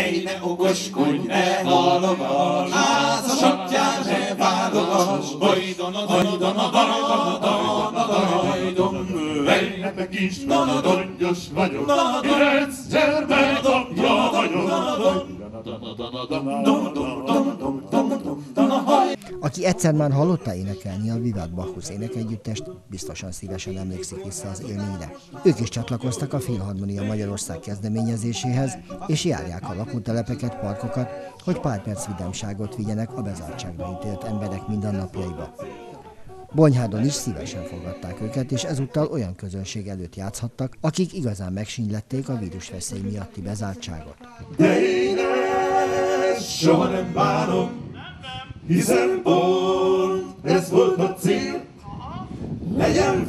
Ej, ne okoskodj, ne halogass, házasodjál, ne válogass. Ej, ne tekíts, dongyos vagyok, Iretsz gyermekapja vagyok. Aki egyszer már hallotta énekelni a Vivat Bacchus énekegyüttest, biztosan szívesen emlékszik vissza az élményre. Ők is csatlakoztak a Filharmonia Magyarország kezdeményezéséhez, és járják a lakótelepeket, parkokat, hogy pár perc vidámságot vigyenek a bezártságra ítélt emberek mindennapjaiba. Bonyhádon is szívesen fogadták őket, és ezúttal olyan közönség előtt játszhattak, akik igazán megsínylették a vírusveszély miatti bezártságot. De én ezt soha nem bánom, hiszen pont ez volt a cél. Legyen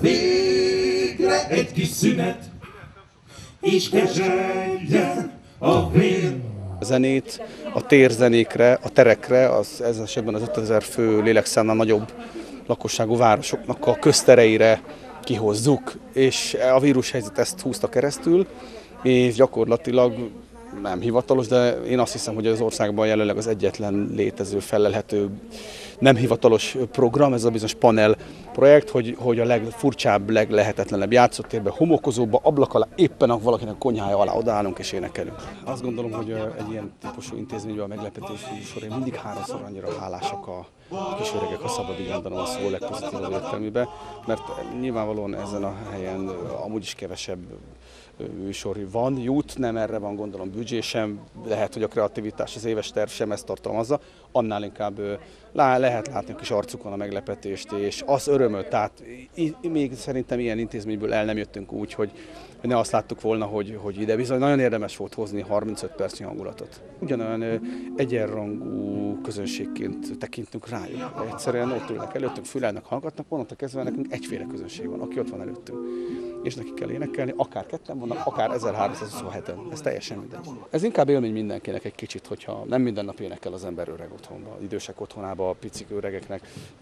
végre egy kis szünet, és kezseljen a vér. A zenét, a térzenékre, a terekre, ez esetben az 5000 fő lélekszámnál nagyobb lakosságú városoknak a köztereire kihozzuk, és a vírushelyzet ezt húzta keresztül, és gyakorlatilag nem hivatalos, de én azt hiszem, hogy az országban jelenleg az egyetlen létező, fellelhető, nem hivatalos program, ez a bizonyos panel projekt, hogy a legfurcsább, leglehetetlenebb játszótérben, homokozóba, ablak alá, éppen a valakinek konyhája alá odaállunk és énekelünk. Azt gondolom, hogy egy ilyen típusú intézményben a meglepetési során mindig háromszor annyira hálásak a kisöregek, ha szabad így mondanom a szó legpozitívabb értelmében, mert nyilvánvalóan ezen a helyen amúgy is kevesebb műsor van, jut, nem erre van gondolom büdzsé sem, lehet, hogy a kreativitás, az éves terv sem ezt tartalmazza, annál inkább lehet látni a kis arcukon a meglepetést és az örömöt, tehát még szerintem ilyen intézményből el nem jöttünk úgy, hogy ne azt láttuk volna, hogy ide bizony nagyon érdemes volt hozni 35 percnyi hangulatot. Ugyanolyan egyenrangú közönségként tekintünk rájuk. Egyszerűen ott ülnek előttünk, fülelnek, hallgatnak, onnantól kezdve nekünk egyféle közönség van, aki ott van előttünk. És neki kell énekelni, akár ketten vannak, akár 1327-en. Ez teljesen mindegy. Ez inkább élmény mindenkinek egy kicsit, hogyha nem minden nap énekel az ember öreg otthonba, idősek otthonába, a picik öregeknek.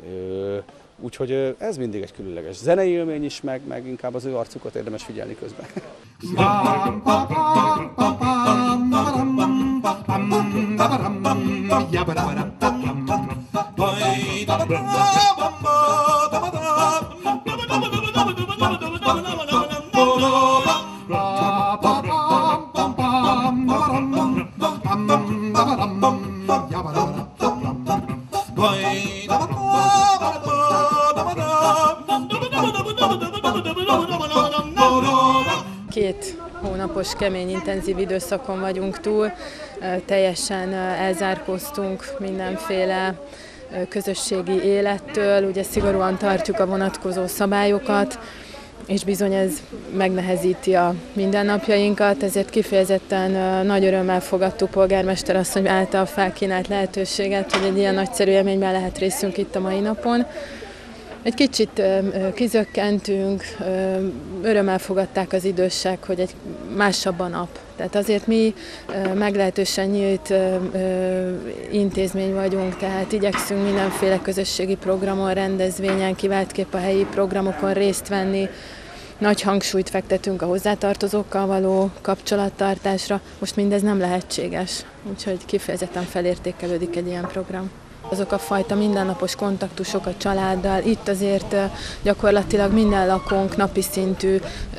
Úgyhogy ez mindig egy különleges zenei élmény is, meg inkább az ő arcukat érdemes figyelni közben. Két hónapos kemény, intenzív időszakon vagyunk túl, teljesen elzárkóztunk mindenféle közösségi élettől, ugye szigorúan tartjuk a vonatkozó szabályokat, és bizony ez megnehezíti a mindennapjainkat, ezért kifejezetten nagy örömmel fogadtuk polgármester asszony által felkínált lehetőséget, hogy egy ilyen nagyszerű élményben lehet részünk itt a mai napon. Egy kicsit kizökkentünk, örömmel fogadták az idősek, hogy egy másabb a nap. Tehát azért mi meglehetősen nyílt intézmény vagyunk, tehát igyekszünk mindenféle közösségi programon, rendezvényen, kiváltképp a helyi programokon részt venni. Nagy hangsúlyt fektetünk a hozzátartozókkal való kapcsolattartásra, most mindez nem lehetséges, úgyhogy kifejezetten felértékelődik egy ilyen program. Azok a fajta mindennapos kontaktusok a családdal, itt azért gyakorlatilag minden lakónk napi szintű,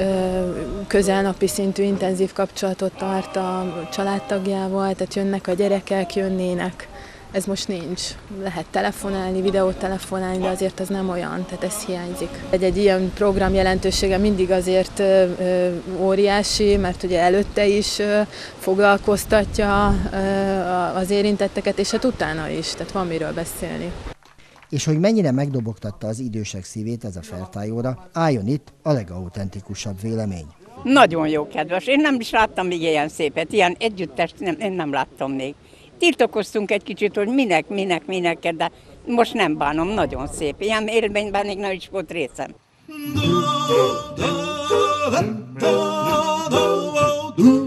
közelnapi szintű intenzív kapcsolatot tart a családtagjával, tehát jönnek a gyerekek, jönnének. Ez most nincs. Lehet telefonálni, videótelefonálni, de azért az nem olyan, tehát ez hiányzik. Egy ilyen program jelentősége mindig azért óriási, mert ugye előtte is foglalkoztatja az érintetteket, és hát utána is, tehát van miről beszélni. És hogy mennyire megdobogtatta az idősek szívét ez a feltájóra, álljon itt a legautentikusabb vélemény. Nagyon jó, kedves. Én nem is láttam még ilyen szépet, ilyen együttest én nem láttam még. Tiltakoztunk egy kicsit, hogy minek, de most nem bánom, nagyon szép. Ilyen élményben még nem is volt részem.